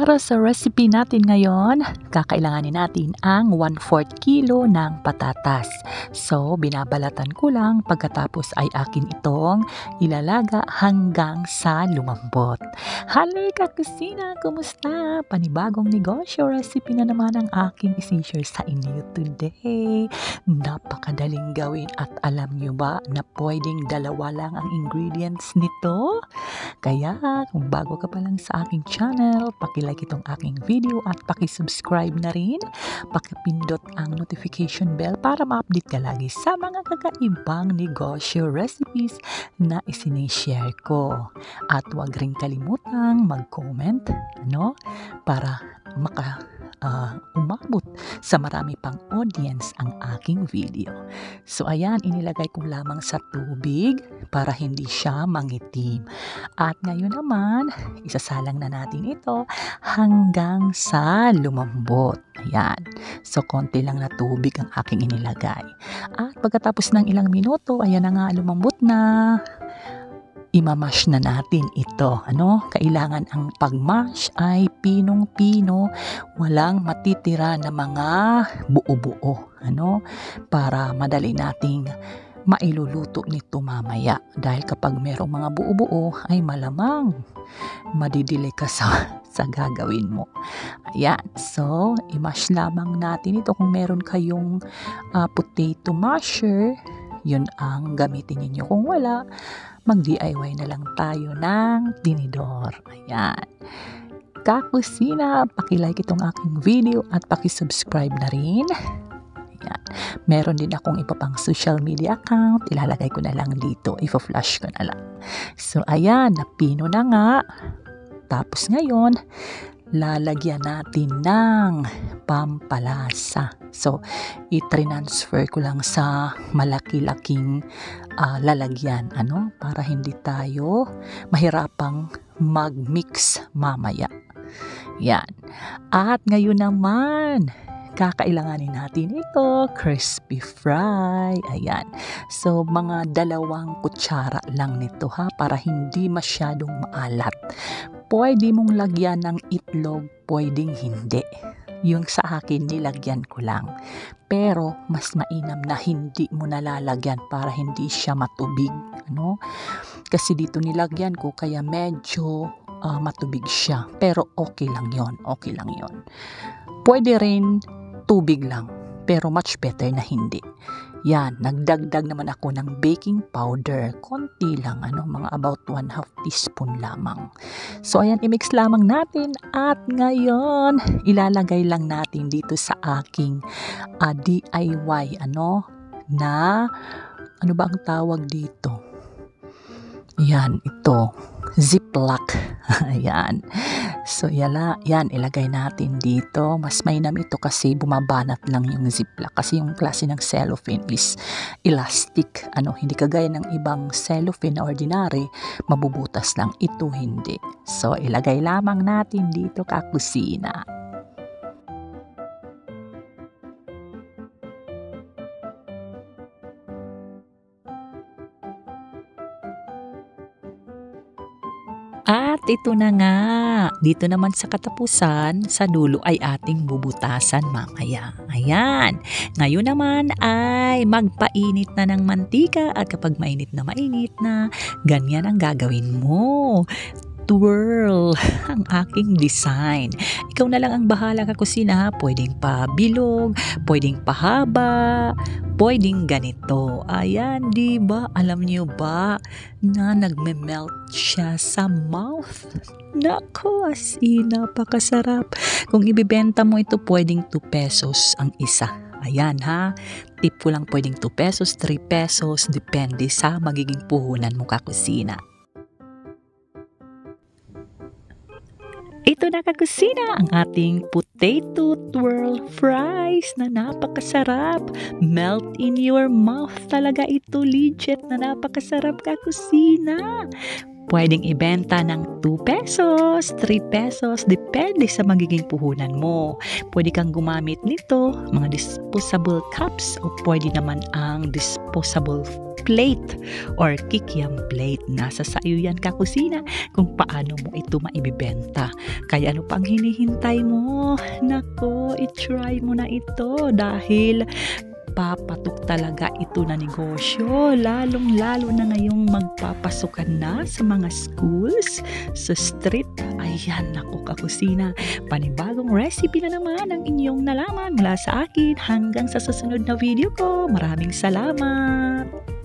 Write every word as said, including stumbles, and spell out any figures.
Para sa recipe natin ngayon, kakailanganin natin ang one fourth kilo ng patatas. So, binabalatan ko lang pagkatapos ay akin itong ilalaga hanggang sa lumambot. Hello kakusina! Kumusta? Panibagong negosyo recipe na naman ang aking isi-share sa inyo today. Napakadaling gawin at alam nyo ba na pwedeng dalawa lang ang ingredients nito? Kaya kung bago ka pa lang sa aking channel, paki-like itong aking video at paki-subscribe na rin. Paki-pindot ang notification bell para ma-update ka lagi sa mga kakaibang negosyo recipes na isinishare ko. At huwag rin kalimutang mag-comment, ano, para maka uh, umabot sa marami pang audience ang aking video. So ayan, inilagay ko lamang sa tubig para hindi siya mangitim. At ngayon naman, isasalang na natin ito hanggang sa lumambot. Ayan. So konti lang na tubig ang aking inilagay. At pagkatapos ng ilang minuto, ayan na nga, lumambot na. Imamash na natin ito. Ano? Kailangan ang pagmash ay pinong-pino, walang matitira na mga buo-buo. Ano? Para madali nating mailuluto nito mamaya. Dahil kapag merong mga buo-buo ay malamang madidili ka sa, sa gagawin mo. Ayan. So, imash lamang natin ito. Kung meron kayong uh, potato masher, yun ang gamitin ninyo. Kung wala, mag-D I Y na lang tayo ng tinidor. Ayan. Kakusina, paki-like itong aking video at paki-subscribe na rin. Ayan. Meron din akong iba pang social media account. Ilalagay ko na lang dito. Ifo-flash ko na lang. So, ayan. Napino na nga. Tapos ngayon, lalagyan natin ng pampalasa. So, i-transfer ko lang sa malaki-laking uh, lalagyan, ano, para hindi tayo mahirapang mag-mix mamaya. Yan. At ngayon naman, kakailanganin natin ito, crispy fry. Ayan. So, mga dalawang kutsara lang nito ha, para hindi masyadong maalat. Pwede mong lagyan ng itlog, pwedeng hindi. Yung sa akin, nilagyan ko lang. Pero, mas mainam na hindi mo nalalagyan para hindi siya matubig. Ano? Kasi dito nilagyan ko, kaya medyo uh, matubig siya. Pero okay lang yon, okay lang yon. Pwede rin tubig lang, pero much better na hindi. Yan, nagdagdag naman ako ng baking powder. Konti lang, ano, mga about one half teaspoon lamang. So, ayan, i-mix lamang natin. At ngayon, ilalagay lang natin dito sa aking uh, D I Y, ano, na, ano ba ang tawag dito? Yan, ito, ziplock. Ayan. So, yala, yan, ilagay natin dito. Mas mainam ito kasi bumabanat lang yung ziplock. Kasi yung klase ng cellophane is elastic. Ano, hindi kagaya ng ibang cellophane na ordinary, mabubutas lang. Ito hindi. So, ilagay lamang natin dito kakusina. At ito na nga, dito naman sa katapusan, sa dulo ay ating bubutasan mamaya. Ayan, ngayon naman ay magpainit na ng mantika at kapag mainit na mainit na, ganyan ang gagawin mo. Twirl ang aking design. Ikaw na lang ang bahala kakusina. Pwedeng pa bilog, pwedeng pahaba, pwedeng ganito. Ayan, di ba? Alam niyo ba na nagme-melt siya sa mouth? Nako, as in, napakasarap. Kung ibibenta mo ito, pwedeng two pesos ang isa. Ayan ha, tip ko lang, pwedeng two pesos, three pesos, depende sa magiging puhunan mo kakusina. Ito na kakusina ang ating potato twirl fries na napakasarap. Melt in your mouth talaga ito, legit na napakasarap kakusina. Pwedeng ibenta ng two pesos, three pesos, depende sa magiging puhunan mo. Pwede kang gumamit nito, mga disposable cups, o pwede naman ang disposable plate or kikiam plate. Nasa sayo yan kakusina kung paano mo ito maibibenta. Kaya ano pang hinihintay mo? Nako, i-try mo na ito dahil papatok talaga ito na negosyo, lalong-lalo na ngayong magpapasukan na sa mga schools, sa street. Ayan, naku kakusina, panibagong recipe na naman ang inyong nalaman mula sa akin. Hanggang sa susunod na video ko. Maraming salamat!